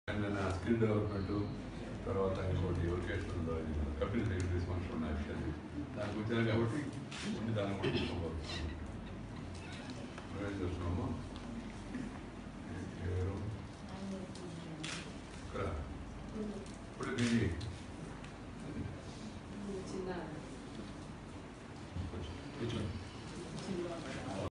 Skill development తర్వాత ఇంకోటి vocational కపిల్ సెక్రటరీస్ ఫంక్షన్ ఉన్న యాక్చువల్లీ దానికి వచ్చాను కాబట్టి దాన్ని కూడా తీసుకోబోతున్నాము. చూస్తున్నాము.